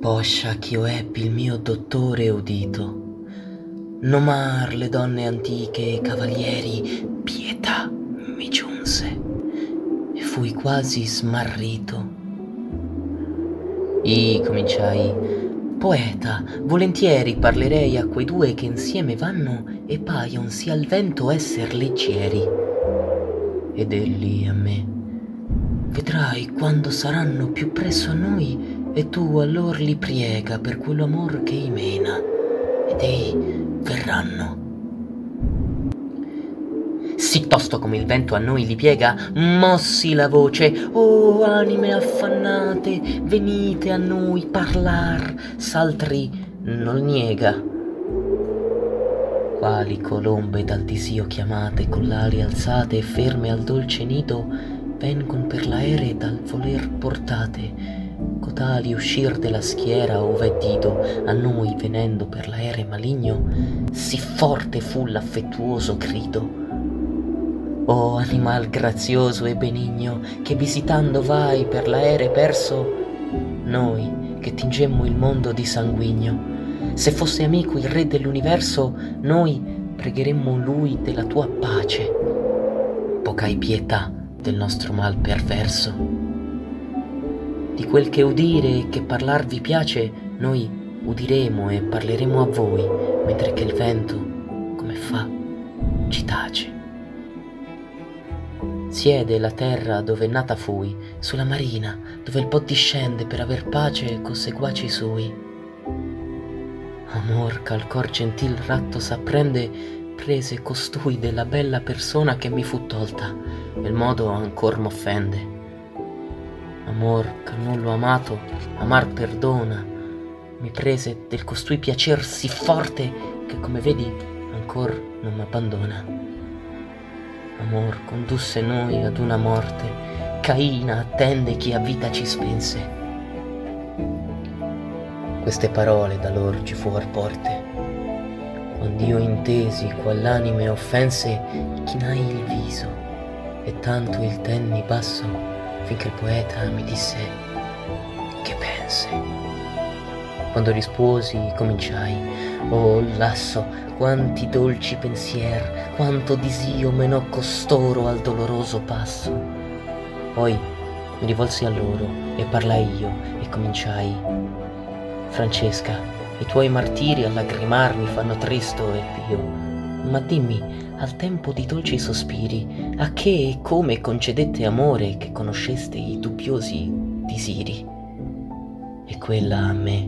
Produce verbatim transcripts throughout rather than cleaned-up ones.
Poscia ch'io ebbi il mio dottore udito nomar le donne antiche e cavalieri, pietà mi giunse e fui quasi smarrito. I cominciai: poeta, volentieri parlerei a quei due che insieme vanno e paion sì al vento esser leggieri. Ed elli a me: vedrai quando saranno più presso a noi, e tu allor li priega per quello amor che ei mena, ed ei verranno. Sì tosto come il vento a noi li piega, mossi la voce: oh anime affannate, venite a noi parlar, s'altri non niega. Quali colombe dal disio chiamate, con l'ali alzate e ferme al dolce nido, vengon per l'aere dal voler portate, cotali uscir della schiera ove è dido, a noi venendo per l'aere maligno, sì forte fu l'affettuoso grido. Oh animal grazioso e benigno, che visitando vai per l'aere perso, noi che tingemmo il mondo di sanguigno, se fosse amico il re dell'universo, noi pregheremmo lui della tua pace, poc'hai pietà del nostro mal perverso. Di quel che udire e che parlar vi piace, noi udiremo e parleremo a voi, mentre che il vento, come fa, ci tace. Siede la terra dove nata fui, sulla marina, dove il po' discende per aver pace co seguaci sui. Amor ch'al cor gentil ratto s'apprende, prese costui della bella persona che mi fu tolta, e il modo ancor m'offende. Amor ch'al nullo amato amar perdona, mi prese del costui piacer sì forte, che come vedi ancor non m'abbandona. Amor condusse noi ad una morte, Caina attende chi a vita ci spense. Queste parole da lor ci fuor porte, quand'io intesi quall'anime offense, chinai il viso e tanto il tenni basso, finché il poeta mi disse: che pense? Quando risposi cominciai: oh lasso, quanti dolci pensier, quanto disio menò costoro al doloroso passo. Poi mi rivolsi a loro e parlai io e cominciai: Francesca, i tuoi martiri a lagrimar mi fanno tristo e pio, ma dimmi, al tempo di dolci sospiri, a che e come concedette amore che conosceste i dubbiosi disiri? E quella a me: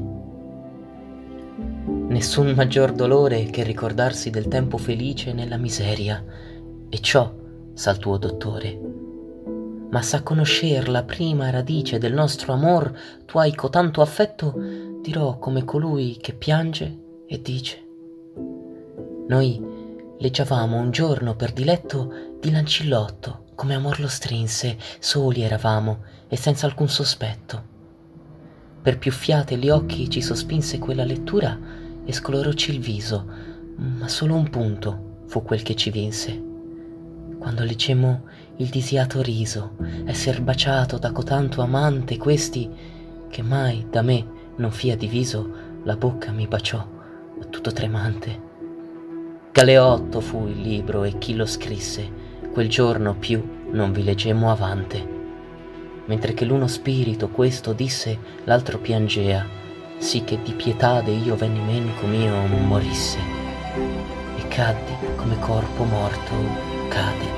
nessun maggior dolore che ricordarsi del tempo felice nella miseria, e ciò sa il tuo dottore. Ma sa conoscer la prima radice del nostro amor, tu hai cotanto affetto, dirò come colui che piange e dice: noi leggiavamo un giorno per diletto di Lancillotto, come amor lo strinse, soli eravamo e senza alcun sospetto. Per più fiate gli occhi ci sospinse quella lettura e scoloroci il viso, ma solo un punto fu quel che ci vinse. Quando leggemmo il disiato riso, esser baciato da cotanto amante, questi, che mai da me non fia diviso, la bocca mi baciò, tutto tremante. Galeotto fu il libro e chi lo scrisse, quel giorno più non vi leggemmo avante. Mentre che l'uno spirito questo disse, l'altro piangea, sì che di pietade io venni men com'io morisse, e caddi come corpo morto cade.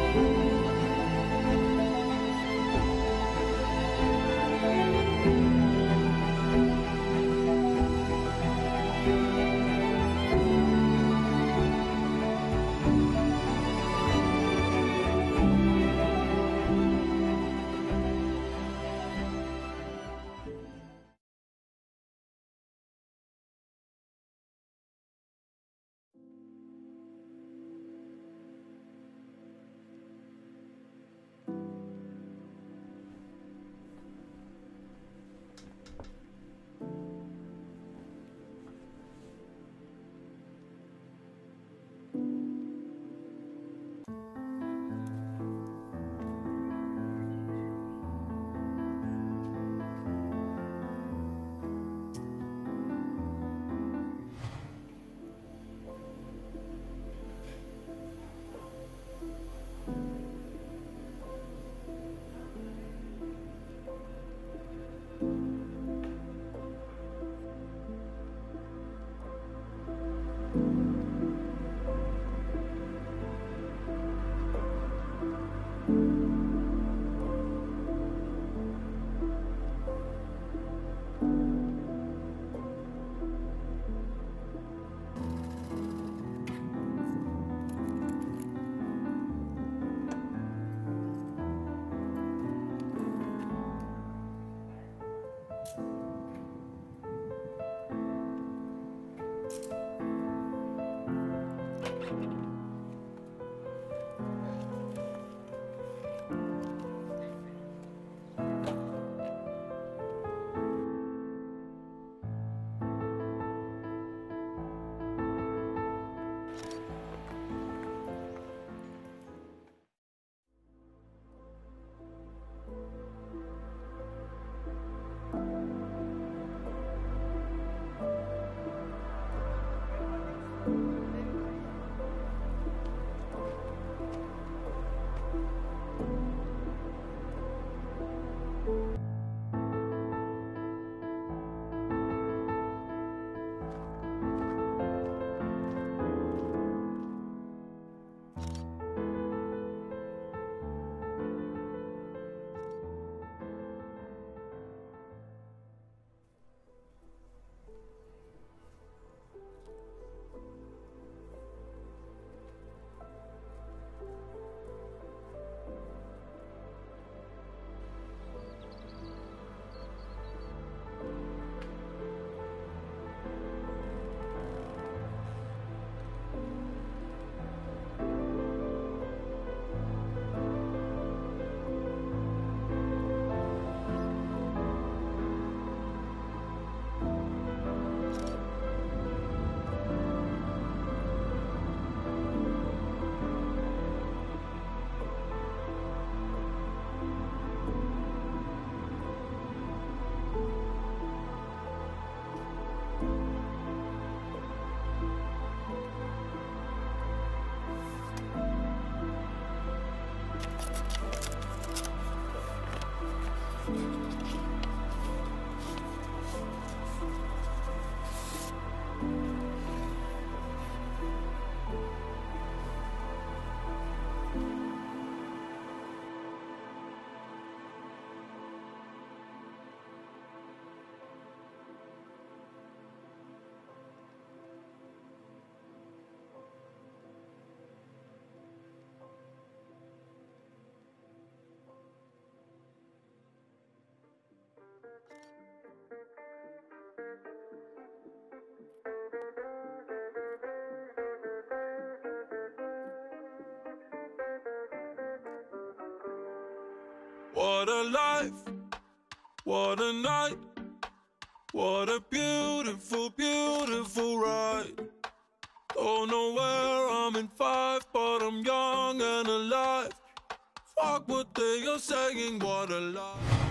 What a life, what a night, what a beautiful, beautiful ride. Don't know where I'm in five, but I'm young and alive. Fuck what they are saying, what a life.